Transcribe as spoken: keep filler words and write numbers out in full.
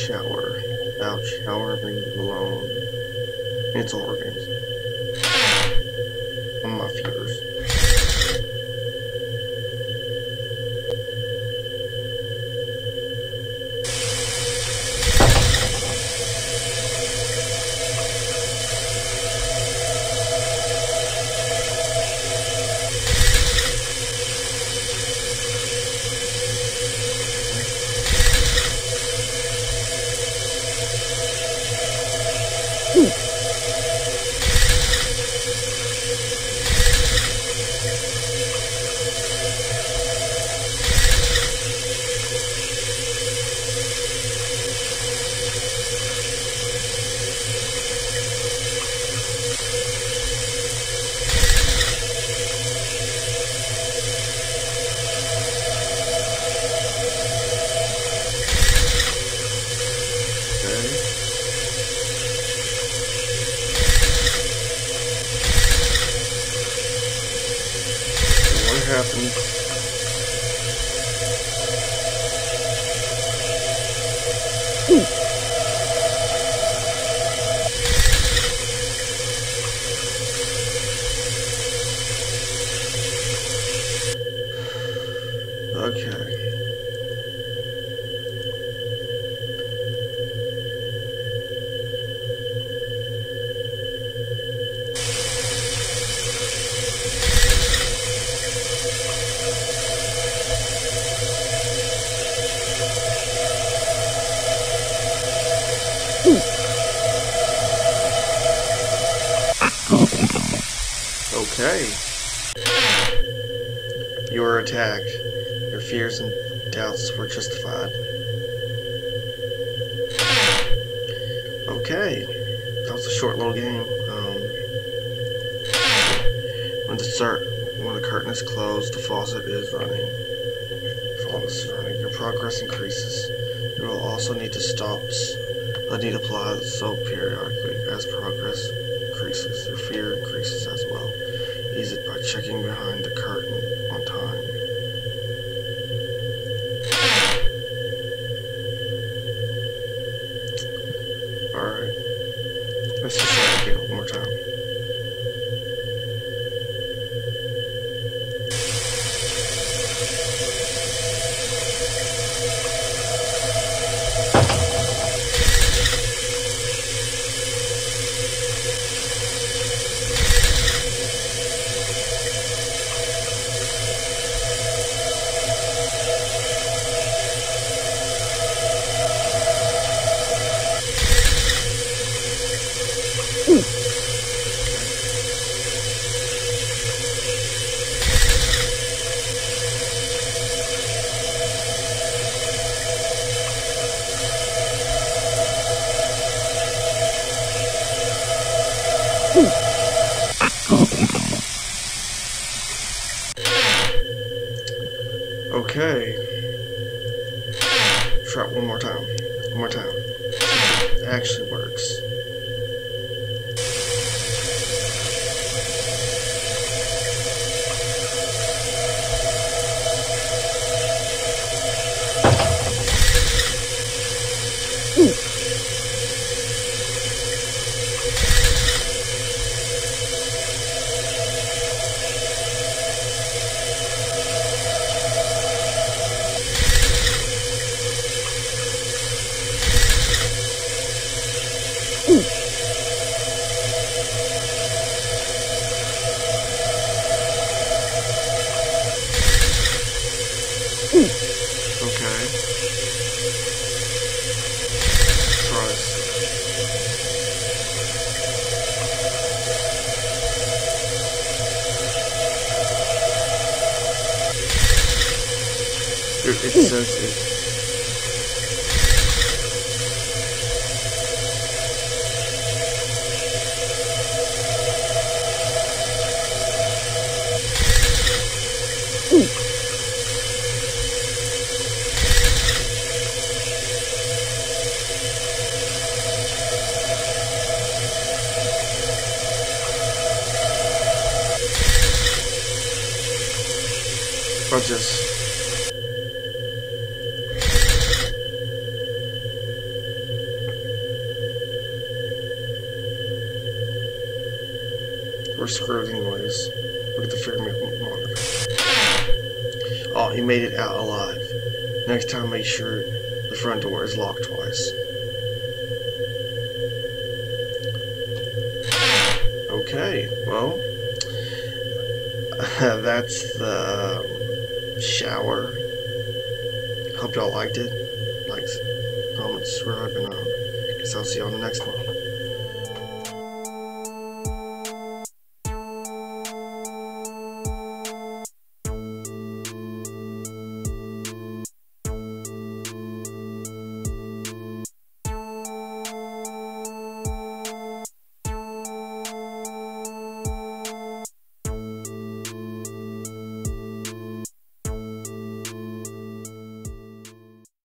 shower. Ouch, however you alone. It's organs. On my fears. Happens. Okay. Okay. You were attacked. Your fears and doubts were justified. Okay. That was a short little game. Um, when the start, when the curtain is closed, the faucet is running. The faucet is running. Your progress increases. You will also need to stop. I need to apply the soap periodically as progress increases. Your fear increases as well. Ease it by checking behind the curtain on time. Alright. Let's just try it again one more time. Okay. Try it one more time. One more time. It actually works. It says it. I'll just we're screwed anyways. Look at the fear monitor. Oh, he made it out alive. Next time, make sure the front door is locked twice. Okay, well, that's the shower. Hope y'all liked it. Like, comment, subscribe, and uh, guess I'll see you on the next one.